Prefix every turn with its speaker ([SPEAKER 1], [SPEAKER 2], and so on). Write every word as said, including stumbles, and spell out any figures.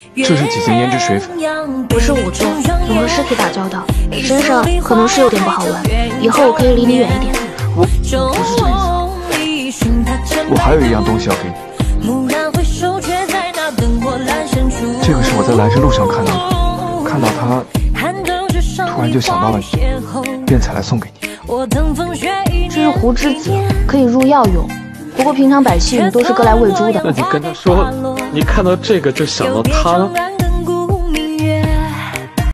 [SPEAKER 1] 这是几件胭脂水粉，
[SPEAKER 2] 我是仵作，总和尸体打交道，身上可能是有点不好闻，以后我可以离你远一点。
[SPEAKER 1] 我不是这个意思，我还有一样东西要给你，这个是我在来时路上看到的，看到它，突然就想到了你，便采来送给你。
[SPEAKER 2] 这是胡之子，可以入药用。 不过平常百姓都是割来喂猪的。
[SPEAKER 3] 那你跟他说，你看到这个就想到他了。